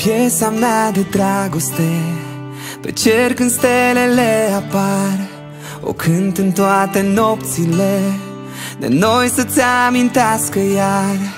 piesa mea de dragoste, pe cer când stelele apar, o cânt în toate nopțile, de noi să-ți amintească iar.